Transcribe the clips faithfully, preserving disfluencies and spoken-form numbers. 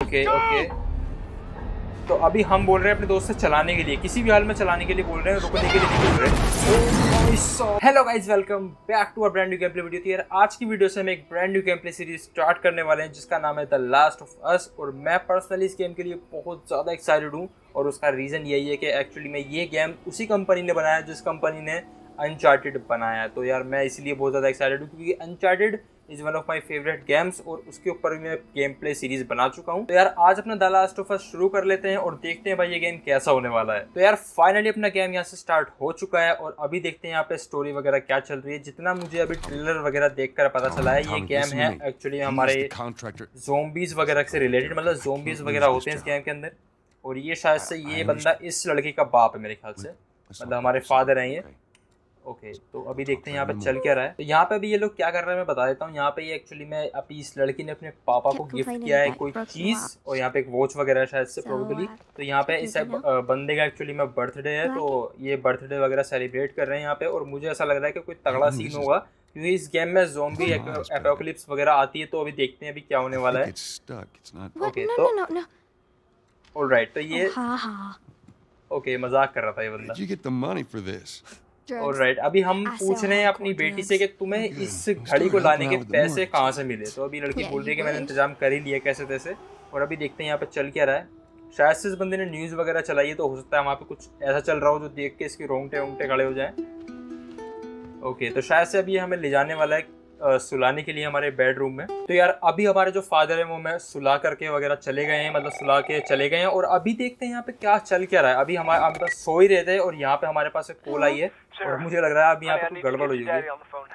Okay okay, तो अभी हम बोल रहे हैं अपने दोस्त से चलाने के लिए, किसी भी हाल में चलाने के लिए बोल रहे हैं, रुकने के लिए नहीं बोल रहे। Hello guys, welcome back to a brand new game play video. तो यार आज की वीडियो से हम एक brand new game play series start करने वाले हैं जिसका नाम है द लास्ट ऑफ अस। और मैं पर्सनली इस गेम के लिए बहुत ज़्यादा एक्साइटेड हूँ और उसका रीज़न यही है कि एक्चुअली में ये गेम उसी कंपनी ने बनाया जिस कंपनी ने अनचार्टेड बनाया है। तो यार मैं इसलिए बहुत ज़्यादा एक्साइटेड हूँ क्योंकि Uncharted is one of my favourite games और उसके ऊपर भी मैं गेम प्ले सीरीज बना चुका हूँ। तो यार आज अपना द लास्ट ऑफ अस शुरू कर लेते हैं और देखते हैं भाई ये गेम कैसा होने वाला है। तो यार फाइनली अपना गेम यहाँ से स्टार्ट हो चुका है और अभी देखते हैं यहाँ पे स्टोरी वगैरह क्या चल रही है। जितना मुझे अभी ट्रेलर वगैरह देखकर पता चला है ये गेम है एक्चुअली हमारे ज़ोंबीज वगैरह से रिलेटेड, मतलब ज़ोंबीज वगैरह होते हैं इस गेम के अंदर। और ये शायद से ये बंदा इस लड़के का बाप है मेरे ख्याल से, मतलब हमारे फादर हैं ये। ओके okay, तो अभी देखते हैं यहाँ पे चल क्या रहा है। तो यहाँ पे अभी ये लोग क्या कर रहे हैं मैं बता देता हूँ। यहाँ पे ये एक्चुअली में अभी इस लड़की ने अपने पापा को गिफ्ट किया है कोई चीज़ और यहाँ पे एक वॉच वगैरह शायद से प्रोबेबली। तो यहाँ पे इस बंदे का एक्चुअली में बर्थडे है, तो ये बर्थडे वगैरह सेलिब्रेट कर रहे हैं यहाँ पे। और मुझे ऐसा लग रहा है कि कोई तगड़ा सीन होगा क्योंकि इस गेम में ज़ोंबी एपोकलिप्स वगैरह आती है। तो अभी देखते हैं अभी क्या होने वाला है। ओके तो ऑलराइट, तो ये ओके मजाक कर रहा था ये बंदा। ऑलराइट, अभी हम पूछ रहे हैं अपनी बेटी से कि तुम्हें इस घड़ी को लाने के पैसे कहाँ से मिले। तो अभी लड़की बोल रही है कि मैंने इंतजाम कर ही लिया कैसे तैसे। और अभी देखते हैं यहाँ पे चल क्या रहा है। शायद से इस बंदे ने न्यूज़ वगैरह चलाई है तो हो सकता है वहाँ पे कुछ ऐसा चल रहा हो जो देख के इसके रोंगटे रोंगटे खड़े हो जाए। ओके, तो शायद से अभी ये हमें ले जाने वाला है आ, सुलाने के लिए हमारे बेडरूम में। तो यार अभी हमारे जो फादर है वो मैं सुला करके वगैरह चले गए हैं, मतलब सुला के चले गए हैं। और अभी देखते हैं यहाँ पे क्या चल क्या रहा है। अभी हमारे हम बस सो ही रहे थे और यहाँ पे हमारे पास एक कॉल आई है और मुझे लग रहा है अभी यहाँ पे कुछ गड़बड़ हुई होगी।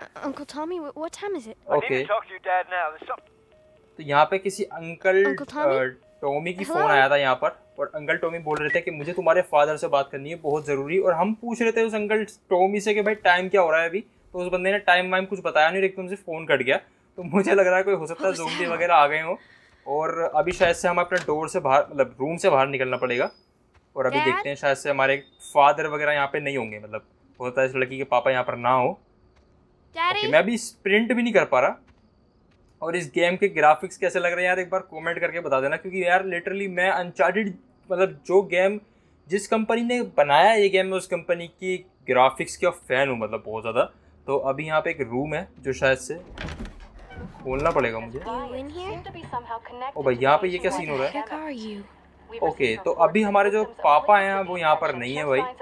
ओके, तो यहाँ पे किसी अंकल टॉमी की फ़ोन आया था यहाँ पर और अंकल टॉमी बोल रहे थे कि मुझे तुम्हारे फादर से बात करनी है बहुत ज़रूरी। और हम पूछ रहे थे उस अंकल टॉमी से कि भाई टाइम क्या हो रहा है अभी। तो उस बंदे ने टाइम वाइम कुछ बताया नहीं, एकदम से फ़ोन कट गया। तो मुझे लग रहा है कोई हो सकता है ज़ोंबी वगैरह आ गए हो। और अभी शायद से हम अपने डोर से बाहर, मतलब रूम से बाहर निकलना पड़ेगा। और अभी देखते हैं शायद से हमारे फादर वगैरह यहाँ पे नहीं होंगे, मतलब हो सकता है इस लड़की के पापा यहाँ पर ना हो। okay, मैं अभी स्प्रिंट भी नहीं कर पा रहा। और इस गेम के ग्राफिक्स कैसे लग रहे हैं यार एक बार कमेंट करके बता देना, क्योंकि यार लिटरली मैं अनचार्टेड, मतलब जो गेम जिस कंपनी ने बनाया ये गेम, उस कंपनी की ग्राफिक्स की फ़ैन हूँ, मतलब बहुत ज़्यादा। तो अभी यहाँ पे एक रूम है जो शायद से खोलना पड़ेगा मुझे। ओ भाई यहाँ पे ये क्या सीन हो रहा है। ओके okay, तो अभी हमारे जो पापा हैं वो यहाँ पर नहीं है भाई।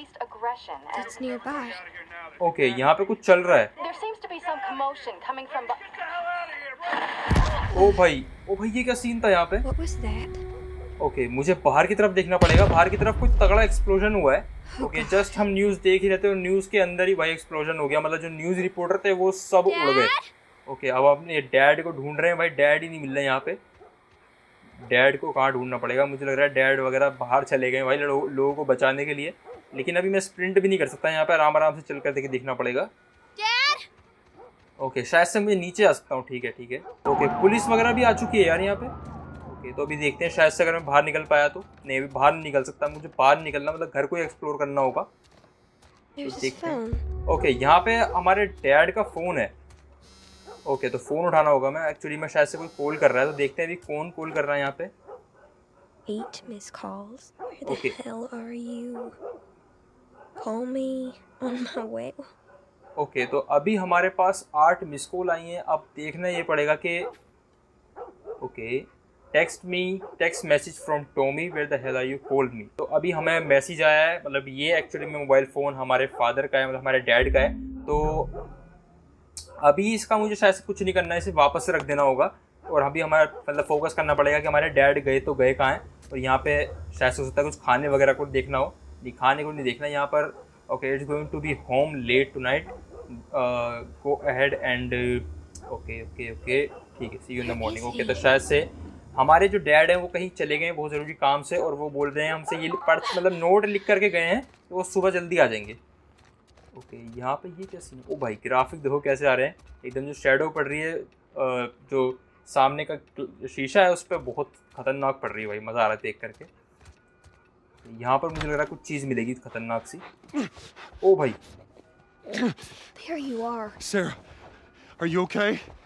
ओके okay, यहाँ पे कुछ चल रहा है। ओ भाई ओ भाई ये क्या सीन था यहाँ पे। ओके okay, मुझे बाहर की तरफ देखना पड़ेगा। बाहर की तरफ कुछ तगड़ा एक्सप्लोजन हुआ है। ओके okay, जस्ट हम न्यूज़ देख ही रहते और न्यूज़ के अंदर ही भाई एक्सप्लोजन हो गया, मतलब जो न्यूज़ रिपोर्टर थे वो सब उड़ गए। ओके okay, अब अपने डैड को ढूंढ रहे हैं भाई, डैड ही नहीं मिल रहे यहाँ पे। डैड को कहाँ ढूंढना पड़ेगा, मुझे लग रहा है डैड वगैरह बाहर चले गए भाई लो, लोगों को बचाने के लिए। लेकिन अभी मैं स्प्रिंट भी नहीं कर सकता, यहाँ पे आराम आराम से चल कर देखे देखना पड़ेगा। ओके okay, शायद से मुझे नीचे आ सकता हूँ। ठीक है ठीक है। ओके okay, पुलिस वगैरह भी आ चुकी है यार यहाँ पे। ओके, तो अभी देखते हैं शायद से अगर मैं बाहर निकल पाया तो। नहीं अभी बाहर नहीं निकल सकता, मुझे बाहर निकलना मतलब घर को एक्सप्लोर करना होगा। तो देखते हैं। ओके, यहाँ पे हमारे डैड का फ़ोन है। ओके, तो फ़ोन उठाना होगा। मैं एक्चुअली में शायद से कोई कॉल कर रहा है, तो देखते हैं अभी कौन कॉल कर रहा है यहाँ पे। Eight missed calls. Where the okay. hell are you? Call me on my way. Okay okay, तो अभी हमारे पास आठ मिस कॉल आई हैं। अब देखना ये पड़ेगा कि okay text me text message from Tommy where the hell are you called me. तो अभी हमें मैसेज आया है, मतलब ये एक्चुअली में मोबाइल फ़ोन हमारे फादर का है, मतलब हमारे डैड का है। तो अभी इसका मुझे शायद से कुछ नहीं करना है, इसे वापस से रख देना होगा। और अभी हमारा मतलब फोकस करना पड़ेगा कि हमारे डैड गए तो गए कहाँ हैं। और यहाँ पे शायद से हो सकता है कुछ खाने वगैरह को देखना हो, नहीं खाने को नहीं देखना यहाँ पर। Okay, it's going to be home late tonight, go ahead and okay okay okay ठीक है, see you in the morning. Okay, तो शायद से हमारे जो डैड हैं वो कहीं चले गए हैं बहुत ज़रूरी काम से और वो बोल रहे हैं हमसे ये पढ़ मतलब नोट लिख करके गए हैं तो वो सुबह जल्दी आ जाएंगे। ओके okay, यहाँ पे ये क्या सीन। ओ भाई ग्राफिक देखो कैसे आ रहे हैं एकदम, जो शेडो पड़ रही है जो सामने का शीशा है उस पर बहुत खतरनाक पड़ रही है भाई, मज़ा आ रहा है देख करके। यहाँ पर मुझे लग रहा है कुछ चीज़ मिलेगी खतरनाक सी। ओ भाई There you are. Sarah, are you okay?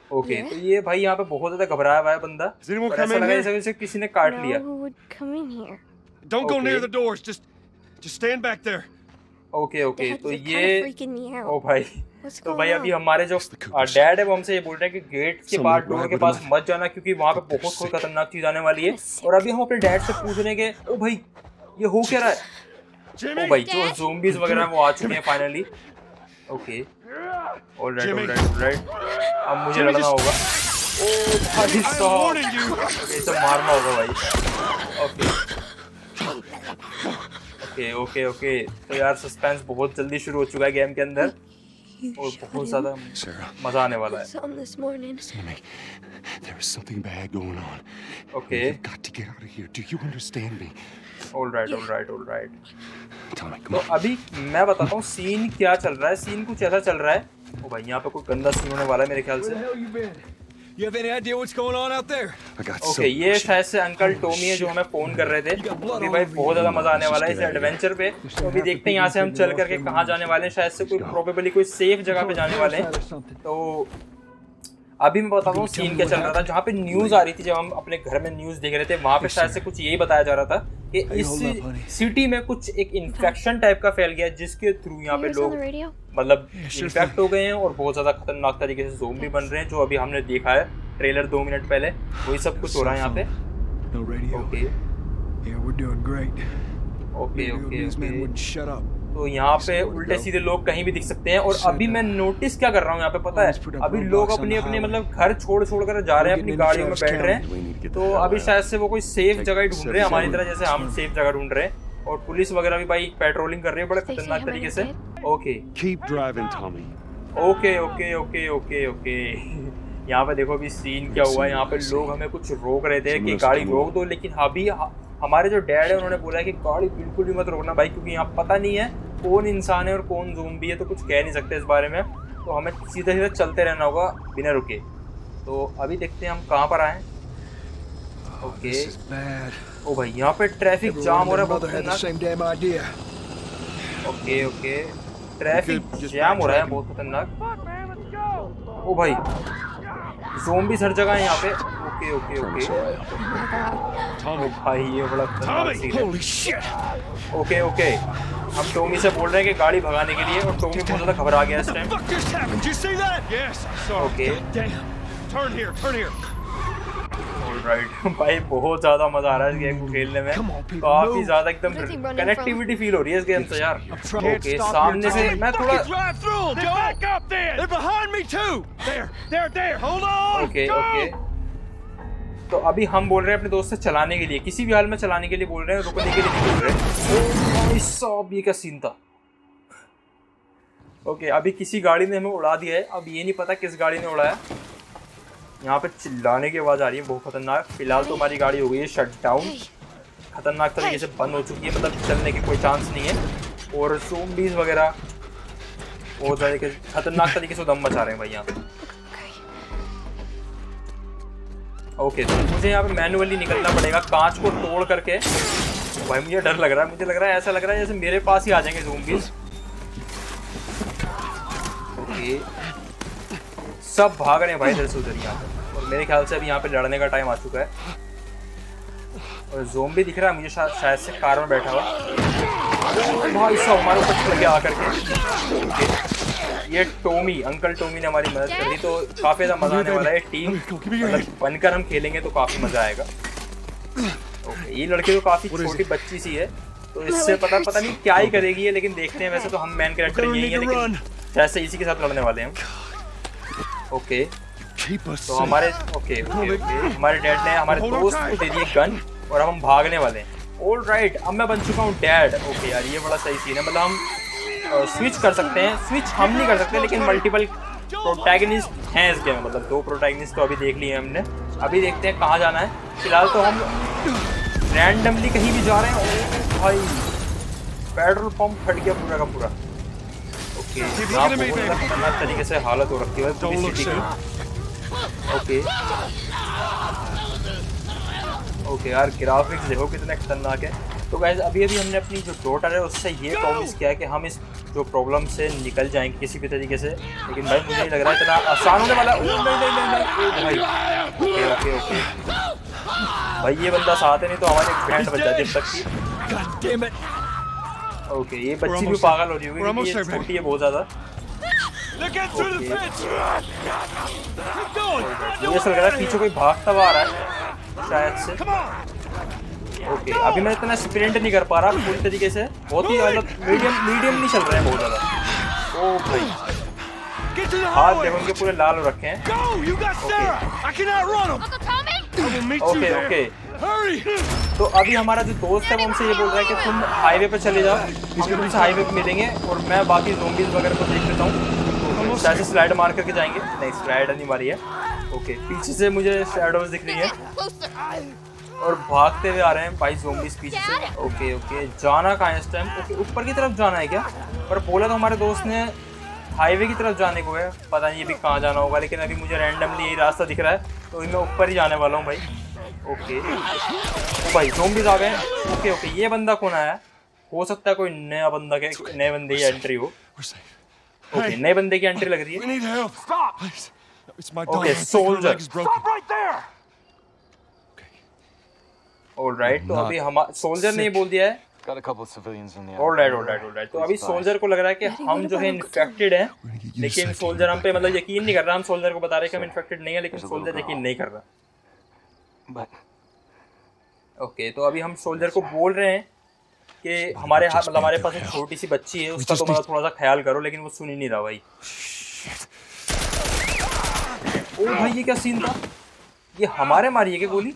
Okay तो ये भाई यहाँ पे बहुत ज्यादा घबराया हुआ है बंदा और ऐसा लगा जैसे जैसे किसी ने काट लिया। Don't go near the doors. Just just stand back there. Okay okay तो ये ओ भाई तो भाई अभी हमारे जो डैड है वो हमसे ये बोल रहे हैं कि गेट के बाहर डोर के पास मत जाना क्योंकि वहाँ पे बहुत कोई खतरनाक चीज आने वाली है। और अभी हम अपने डैड से पूछ रहे हैं कि ओ भाई ये हो क्या रहा है। ओ भाई जो ज़ोंबीज वगैरह वो आ चुके हैं finally. Okay alright alright alright अब मुझे लड़ना होगा। ओ भाई साहब ये सब मारना होगा भाई। ओके ओके ओके ओके तो यार सस्पेंस बहुत जल्दी शुरू हो चुका है गेम के अंदर और बहुत ज्यादा मजा आने वाला है। ओके ऑलराइट ऑलराइट ऑलराइट तो अभी मैं बताता हूँ सीन क्या चल रहा है। सीन कुछ ऐसा चल रहा है ओ भाई यहाँ पे कोई गंदा सीन होने वाला है मेरे ख्याल से। You have any idea what's going on out there? Okay ये शायद से अंकल टॉमी है जो हमें फोन कर रहे थे। अभी भाई बहुत ज्यादा मजा आने वाला है इस एडवेंचर पे। तो अभी देखते हैं यहाँ से हम चल करके कहाँ जाने वाले हैं। शायद से कोई प्रोबेबली कोई सेफ जगह पे जाने वाले हैं। तो अभी मैं बताता हूँ सीन क्या चल रहा था। जहाँ पे न्यूज आ रही थी जब हम अपने घर में न्यूज देख रहे थे वहाँ पे शायद से कुछ यही बताया जा रहा था कि इस सिटी में कुछ एक इन्फेक्शन टाइप का फैल गया जिसके थ्रू यहाँ पे लोग मतलब इन्फेक्ट हो गए हैं और बहुत ज्यादा खतरनाक तरीके से ज़ोंबी बन रहे हैं जो अभी हमने देखा है ट्रेलर दो मिनट पहले। वही सब कुछ हो रहा है यहाँ पे। ओके ओके ओके तो यहाँ पे उल्टे सीधे लोग कहीं भी दिख सकते हैं। और अभी मैं नोटिस क्या कर रहा हूँ यहाँ पे पता है अभी लोग अपने अपने मतलब घर छोड़ छोड़ कर जा रहे हैं अपनी गाड़ियों में बैठ रहे हैं। तो अभी शायद से वो कोई सेफ जगह ही ढूंढ रहे हैं हमारी तरह जैसे हम सेफ जगह ढूंढ रहे हैं। और पुलिस वगैरह भी भाई पेट्रोलिंग कर रही है बड़े खतरनाक तरीके से। Okay okay okay okay okay okay यहाँ पे देखो अभी सीन क्या हुआ है। यहाँ पे लोग हमें कुछ रोक रहे थे कि गाड़ी रोक दो लेकिन अभी हमारे जो डैड है उन्होंने बोला है कि गाड़ी बिल्कुल भी मत रोकना भाई क्योंकि यहाँ पता नहीं है कौन इंसान है और कौन ज़ोंबी है तो कुछ कह नहीं सकते इस बारे में। तो हमें सीधे सीधे चलते रहना होगा बिना रुके। तो अभी देखते हैं हम कहाँ पर आए। ओके ओ भाई यहाँ पे ट्रैफिक जाम हो रहा है बहुत खतरनाक। ओके ओके ट्रैफिक जाम हो रहा है बहुत खतरनाक। ओ भाई ज़ोंबीज़ हर जगह है यहाँ पे। ओके ओके ओके ओ भाई ये बड़ा खतरनाक सीन है। ओके ओके हम टॉमी से बोल रहे हैं कि गाड़ी भगाने के लिए और टॉमी बहुत ज़्यादा घबरा गया इस टाइम। ओके ऑलराइट भाई बहुत ज़्यादा मज़ा आ रहा है इस गेम को खेलने में। काफ़ी ज़्यादा एकदम कनेक्टिविटी फील हो रही है इस गेम से यार। ओके सामने से मैं थोड़ा ओके ओके तो अभी हम बोल रहे हैं अपने दोस्त से चलाने के लिए किसी भी हाल में चलाने के लिए बोल रहे हैं रुकने के लिए नहीं बोल रहे हैं। सब ये क्या सीन था। ओके अभी किसी गाड़ी ने हमें उड़ा दिया है। अब ये नहीं पता किस गाड़ी ने उड़ाया। यहाँ पे चिल्लाने की आवाज़ आ रही है बहुत खतरनाक। फिलहाल तो हमारी गाड़ी हो गई है शट डाउन खतरनाक तरीके से बंद हो चुकी है मतलब चलने की कोई चांस नहीं है। और ज़ोंबीज़ वगैरह बहुत ज़्यादा खतरनाक तरीके से दम मचा रहे हैं भाई यहाँ पे। ओके तो मुझे यहाँ पे मैनुअली निकलना पड़ेगा कांच को तोड़ करके। भाई मुझे डर लग रहा है। मुझे लग रहा है ऐसा लग रहा है जैसे मेरे पास ही आ जाएंगे ज़ोंबीज़। ओके सब भाग रहे हैं भाई इधर से उधर यहाँ पे। और मेरे ख्याल से अभी यहाँ पे लड़ने का टाइम आ चुका है। और ज़ोंबी दिख रहा है मुझे शा, शायद से कार में बैठा हुआ भाई सब हमारे ऊपर चल के आकर के। ये टॉमी अंकल टॉमी ने हमारी मदद कर दी तो काफ़ी ज़्यादा मज़ा आने वाला है। टीम मतलब बनकर हम खेलेंगे तो काफ़ी मज़ा आएगा। ओके ये लड़की तो काफ़ी छोटी बच्ची सी है तो इससे पता पता नहीं क्या ही करेगी ये लेकिन देखते हैं। वैसे तो हम मैन कैरेक्टर यही है लेकिन जैसे इसी के साथ लड़ने वाले हैं हम। ओके तो हमारे ओके ओके ओके हमारे डैड ने हमारे दोस्त को दे दिए गन और अब हम भागने वाले हैं। ऑल राइट अब मैं बन चुका हूँ डैड। ओके यार ये बड़ा सही सीन है। मतलब हम स्विच कर सकते हैं। स्विच हम नहीं कर सकते लेकिन मल्टीपल प्रोटैगनिस्ट हैं इस गेम में। मतलब दो प्रोटैगनिस्ट तो अभी देख लिए हमने। अभी देखते हैं कहाँ जाना है। फिलहाल तो हम रैंडमली कहीं भी जा रहे हैं। भाई पेट्रोल पंप फट गया पूरा का पूरा। ओके यहाँ बहुत खतरनाक तरीके से हालत हो रखी है पूरी सिटी की। ओके ओके यार ग्राफिक्स देखो कितने खतरनाक है। तो गाइस अभी अभी हमने अपनी जो डॉटर है उससे ये प्रॉमिस किया है कि हम इस जो प्रॉब्लम से निकल जाएंगे किसी भी तरीके से, लेकिन भाई मुझे नहीं लग रहा है इतना आसान होने वाला। ओ नहीं नहीं नहीं नहीं ओ भाई ओके ओके ओके भाई ये बंदा साथ है, नहीं तो हमारे बैंड बच जाती है तक की। ओके ये बच्ची भी पागल हो रही होगी क्योंकि ये छोटी है बहुत ज़्यादा। मुझे ऐसा लग रहा है पीछे कोई भागता हुआ आ रहा है शायद से। ओके okay, अभी मैं इतना स्प्रिंट नहीं कर पा रहा पूरी तरीके से, बहुत ही मतलब मीडियम मीडियम नहीं चल रहा है बहुत ज़्यादा। ओ भाई हाथ देखो उनके पूरे लाल हो रखे हैं। ओके ओके तो अभी हमारा जो दोस्त है वो हमसे ये बोल रहा है कि तुम हाईवे पे चले जाओ, हम तुमसे हाईवे पे मिलेंगे और मैं बाकी ज़ॉम्बीज़ वगैरह को देख लेता हूँ। शायद स्लाइड मार करके जाएंगे, नहीं स्लाइड नहीं मारी है। ओके पीछे से मुझे शैडोज दिख रही है और भागते हुए आ रहे हैं भाई ज़ॉम्बीज़ पीछे से। ओके ओके जाना कहाँ है इस टाइम? ओके ऊपर की तरफ जाना है क्या? पर बोला तो हमारे दोस्त ने हाईवे की तरफ जाने को है, पता नहीं ये भी कहाँ जाना होगा, लेकिन अभी मुझे रैंडमली यही रास्ता दिख रहा है तो मैं ऊपर ही जाने वाला हूँ भाई। ओके ओ भाई ज़ॉम्बीज़ आ गए। ओके ओके ये बंदा कौन आया? हो सकता है कोई नया बंदा के नए बंदे की एंट्री हो। ओके नए बंदे की एंट्री लग रही है। ओके सोल्जर ऑलराइट तो अभी हम सोल्जर ने बोल दिया है। ऑलराइट ऑलराइट ऑलराइट तो अभी सोल्जर को लग रहा है कि हम जो है इन्फेक्टेड हैं, लेकिन सोल्जर हम पे मतलब यकीन नहीं कर रहा। हम सोल्जर को बता रहे हैं कि हम इन्फेक्टेड नहीं है, लेकिन सोल्जर यकीन नहीं कर रहा। ओके तो अभी हम सोल्जर को बोल रहे हैं कि हमारे हाथ मतलब हमारे पास एक छोटी सी बच्ची है, उसका तो मतलब थोड़ा सा ख्याल करो, लेकिन वो सुन ही नहीं रहा भाई। ओ भाई ये क्या सीन था? ये हमारे मारी है क्या गोली?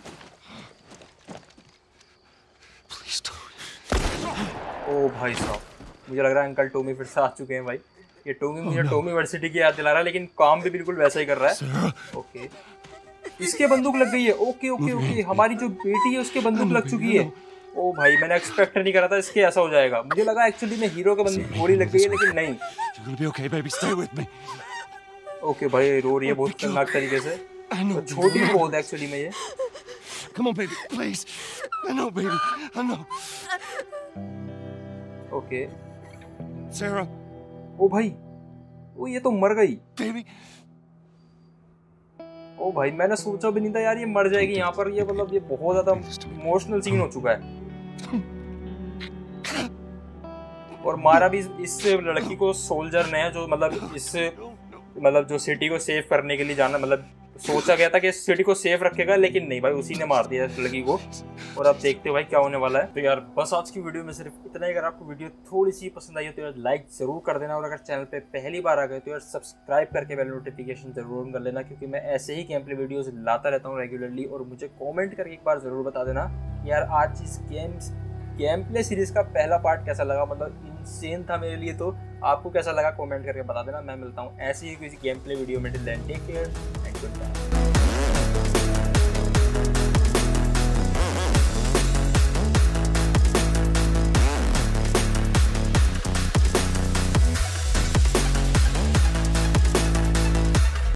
ओ भाई साहब मुझे लग रहा है अंकल टॉमी फिर से आ चुके हैं भाई। ये टॉमी मुझे टॉमी वर्सिटी की याद दिला रहा है, लेकिन काम भी बिल्कुल वैसा ही कर रहा है। ओके इसके बंदूक लग गई है। ओके ओके ओके हमारी जो बेटी है उसके बंदूक लग चुकी है। ओ भाई मैंने एक्सपेक्ट नहीं करा था इसके ऐसा हो जाएगा। मुझे लगा एक्चुअली में हीरो के बंदूक गोली लग गई है, लेकिन नहीं। ओके भाई रो रही है बहुत खतरनाक तरीके से, तो छोटी भी बहुत एक्चुअली में ये। Come on, baby, please. I know, baby. I know. Okay Sarah. ओ भाई ओ ये तो मर गई। Baby. ओ भाई मैंने सोचा भी नहीं था यार ये मर जाएगी यहाँ पर। ये मतलब ये बहुत ज्यादा इमोशनल सीन हो चुका है। और मारा भी इस लड़की को सोल्जर ने, जो मतलब इस मतलब जो सिटी को सेव करने के लिए जाना मतलब सोचा गया था कि इस सिटी को सेफ रखेगा, लेकिन नहीं भाई उसी ने मार दिया इस लड़की को। और अब देखते हो भाई क्या होने वाला है। तो यार बस आज की वीडियो में सिर्फ इतना ही। अगर आपको वीडियो थोड़ी सी पसंद आई हो तो यार लाइक जरूर कर देना, और अगर चैनल पे पहली बार आ गए तो यार सब्सक्राइब करके बेल नोटिफिकेशन जरूर कर लेना, क्योंकि मैं ऐसे ही गेम प्ले वीडियोस लाता रहता हूँ रेगुलरली। और मुझे कॉमेंट करके एक बार ज़रूर बता देना यार आज इस गेम्स गेम प्ले सीरीज़ का पहला पार्ट कैसा लगा, मतलब इनसेन था मेरे लिए। तो आपको कैसा लगा कमेंट करके बता देना। मैं मिलता हूँ ऐसी ही किसी गेम प्ले वीडियो में। Till then take care and good bye.